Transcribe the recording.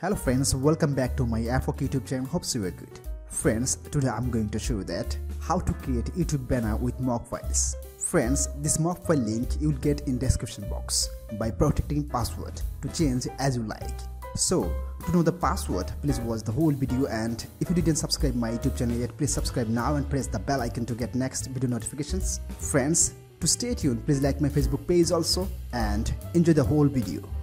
Hello friends, welcome back to my HOQUE YouTube channel. Hope you are good. Friends, today I'm going to show you that how to create YouTube banner with mock files. Friends, this mock file link you will get in description box by protecting password to change as you like. So to know the password, please watch the whole video, and if you didn't subscribe my YouTube channel yet, please subscribe now and press the bell icon to get next video notifications. Friends, to stay tuned, please like my Facebook page also and enjoy the whole video.